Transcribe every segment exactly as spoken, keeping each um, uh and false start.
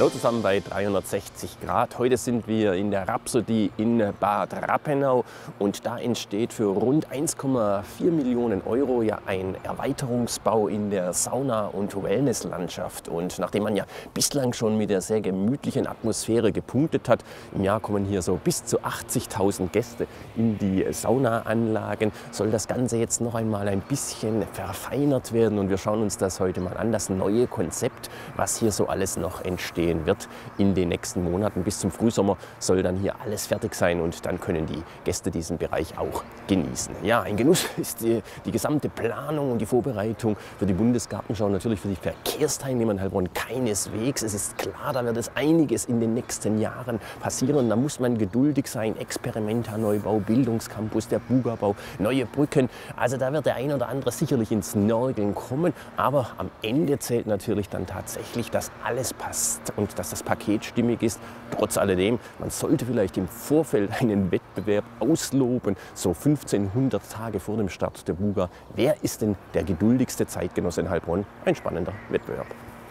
Hallo zusammen bei dreihundertsechzig Grad. Heute sind wir in der Rhapsody in Bad Rappenau und da entsteht für rund eins Komma vier Millionen Euro ja ein Erweiterungsbau in der Sauna- und Wellnesslandschaft. Und nachdem man ja bislang schon mit der sehr gemütlichen Atmosphäre gepunktet hat, im Jahr kommen hier so bis zu achtzigtausend Gäste in die Saunaanlagen, soll das Ganze jetzt noch einmal ein bisschen verfeinert werden und wir schauen uns das heute mal an, das neue Konzept, was hier so alles noch entsteht wird in den nächsten Monaten. Bis zum Frühsommer soll dann hier alles fertig sein und dann können die Gäste diesen Bereich auch genießen. Ja, ein Genuss ist die, die gesamte Planung und die Vorbereitung für die Bundesgartenschau, natürlich für die Verkehrsteilnehmer in Heilbronn keineswegs. Es ist klar, da wird es einiges in den nächsten Jahren passieren. Da muss man geduldig sein. Experimenta-Neubau, Bildungscampus, der Bugabau, neue Brücken. Also da wird der ein oder andere sicherlich ins Nörgeln kommen. Aber am Ende zählt natürlich dann tatsächlich, dass alles passt und dass das Paket stimmig ist. Trotz alledem, man sollte vielleicht im Vorfeld einen Wettbewerb ausloben, so fünfzehnhundert Tage vor dem Start der Buga. Wer ist denn der geduldigste Zeitgenosse in Heilbronn? Ein spannender Wettbewerb.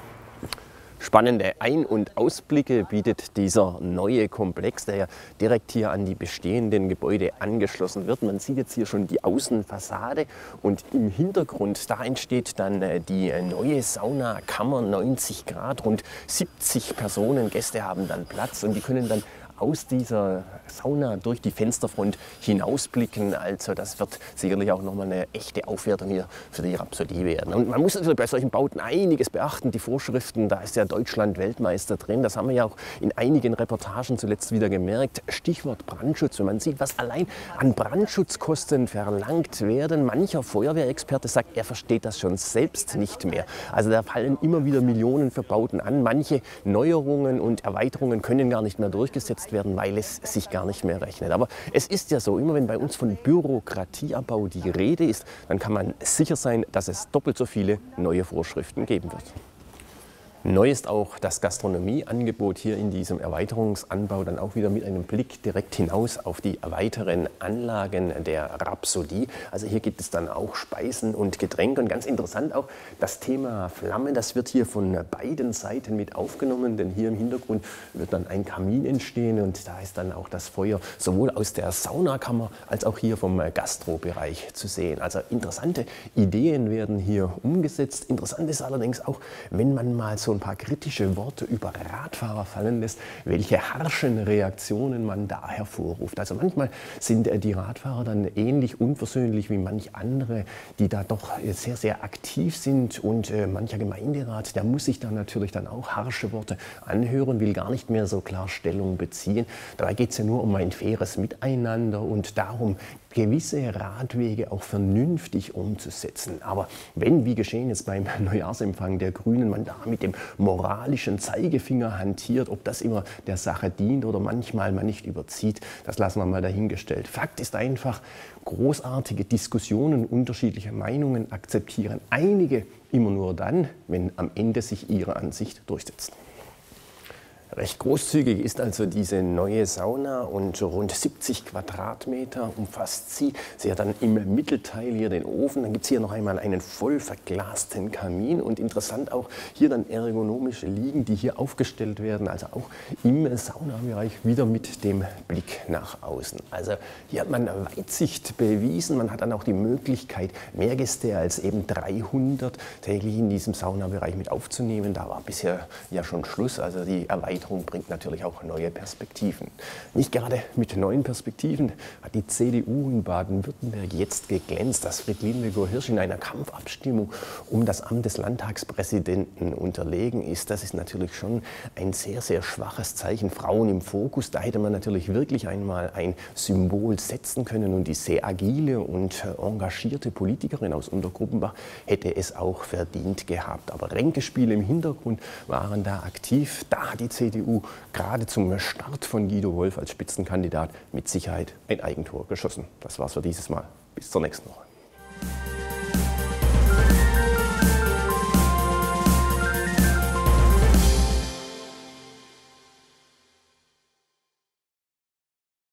Spannende Ein- und Ausblicke bietet dieser neue Komplex, der ja direkt hier an die bestehenden Gebäude angeschlossen wird. Man sieht jetzt hier schon die Außenfassade und im Hintergrund, da entsteht dann die neue Saunakammer, neunzig Grad, rund siebzig Personen, Gäste haben dann Platz und die können dann aus dieser Sauna durch die Fensterfront hinausblicken. Also das wird sicherlich auch nochmal eine echte Aufwertung hier für die Rhapsody werden. Und man muss natürlich bei solchen Bauten einiges beachten. Die Vorschriften, da ist ja Deutschland Weltmeister drin. Das haben wir ja auch in einigen Reportagen zuletzt wieder gemerkt. Stichwort Brandschutz. Wenn man sieht, was allein an Brandschutzkosten verlangt werden. Mancher Feuerwehrexperte sagt, er versteht das schon selbst nicht mehr. Also da fallen immer wieder Millionen für Bauten an. Manche Neuerungen und Erweiterungen können gar nicht mehr durchgesetzt werden, weil es sich gar nicht mehr rechnet. Aber es ist ja so, immer wenn bei uns von Bürokratieabbau die Rede ist, dann kann man sicher sein, dass es doppelt so viele neue Vorschriften geben wird. Neu ist auch das Gastronomieangebot hier in diesem Erweiterungsanbau, dann auch wieder mit einem Blick direkt hinaus auf die weiteren Anlagen der Rhapsody. Also hier gibt es dann auch Speisen und Getränke und ganz interessant auch das Thema Flammen, das wird hier von beiden Seiten mit aufgenommen, denn hier im Hintergrund wird dann ein Kamin entstehen und da ist dann auch das Feuer sowohl aus der Saunakammer als auch hier vom Gastrobereich zu sehen. Also interessante Ideen werden hier umgesetzt. Interessant ist allerdings auch, wenn man mal so ein paar kritische Worte über Radfahrer fallen lässt, welche harschen Reaktionen man da hervorruft. Also manchmal sind die Radfahrer dann ähnlich unversöhnlich wie manch andere, die da doch sehr, sehr aktiv sind und äh, mancher Gemeinderat, der muss sich da natürlich dann auch harsche Worte anhören, will gar nicht mehr so klar Stellung beziehen. Dabei geht es ja nur um ein faires Miteinander und darum, gewisse Radwege auch vernünftig umzusetzen. Aber wenn, wie geschehen jetzt beim Neujahrsempfang der Grünen, man da mit dem moralischen Zeigefinger hantiert, ob das immer der Sache dient oder manchmal man nicht überzieht, das lassen wir mal dahingestellt. Fakt ist einfach, großartige Diskussionen, unterschiedliche Meinungen akzeptieren einige immer nur dann, wenn am Ende sich ihre Ansicht durchsetzt. Recht großzügig ist also diese neue Sauna und rund siebzig Quadratmeter umfasst sie. Sie hat dann im Mittelteil hier den Ofen, dann gibt es hier noch einmal einen voll verglasten Kamin und interessant auch hier dann ergonomische Liegen, die hier aufgestellt werden, also auch im Saunabereich wieder mit dem Blick nach außen. Also hier hat man Weitsicht bewiesen, man hat dann auch die Möglichkeit, mehr Gäste als eben dreihundert täglich in diesem Saunabereich mit aufzunehmen. Da war bisher ja schon Schluss, also die Erweiterung bringt natürlich auch neue Perspektiven. Nicht gerade mit neuen Perspektiven hat die C D U in Baden-Württemberg jetzt geglänzt, dass Friedlin Legor-Hirsch in einer Kampfabstimmung um das Amt des Landtagspräsidenten unterlegen ist. Das ist natürlich schon ein sehr, sehr schwaches Zeichen. Frauen im Fokus, da hätte man natürlich wirklich einmal ein Symbol setzen können und die sehr agile und engagierte Politikerin aus Untergruppenbach hätte es auch verdient gehabt. Aber Ränkespiele im Hintergrund waren da aktiv. Da hat die C D U gerade zum Start von Guido Wolf als Spitzenkandidat mit Sicherheit ein Eigentor geschossen. Das war's für dieses Mal. Bis zur nächsten Woche.